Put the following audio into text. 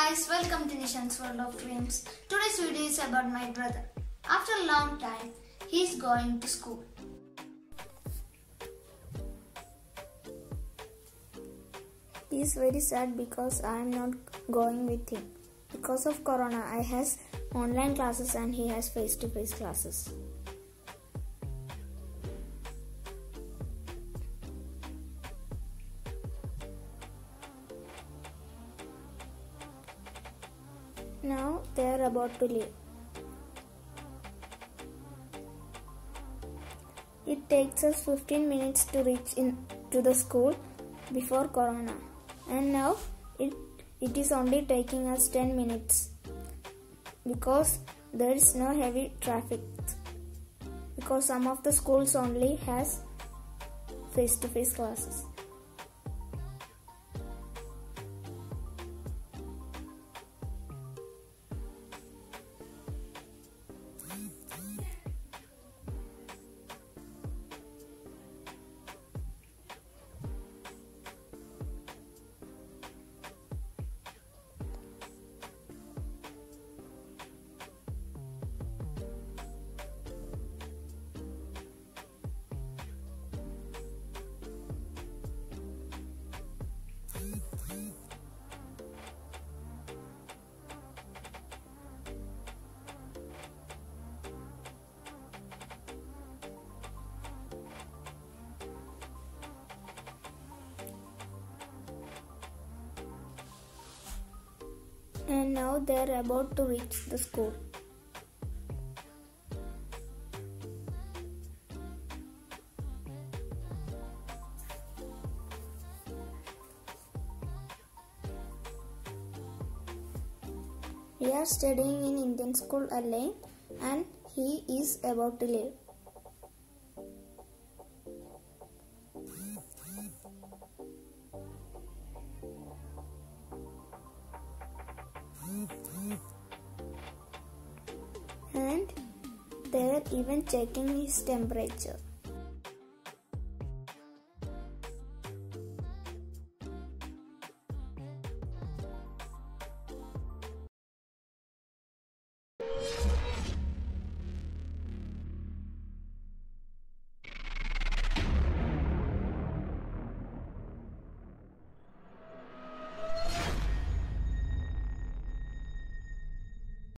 guys, welcome to Nishan's World of Dreams. Today's video is about my brother. After a long time, he is going to school. He is very sad because I am not going with him. Because of Corona, I has online classes and he has face-to-face classes. Now they are about to leave. It takes us 15 minutes to reach to the school before Corona, and now it is only taking us 10 minutes because there is no heavy traffic, because some of the schools only has face-to-face classes. And now they are about to reach the school. We are studying in Indian school alone and he is about to leave. And they are even checking his temperature.